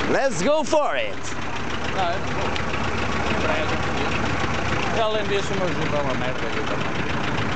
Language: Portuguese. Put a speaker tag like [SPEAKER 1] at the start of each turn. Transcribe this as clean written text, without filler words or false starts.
[SPEAKER 1] Let's go for it!
[SPEAKER 2] Não, eu não vou. Além disso, o meu Jeep é uma merda aqui também.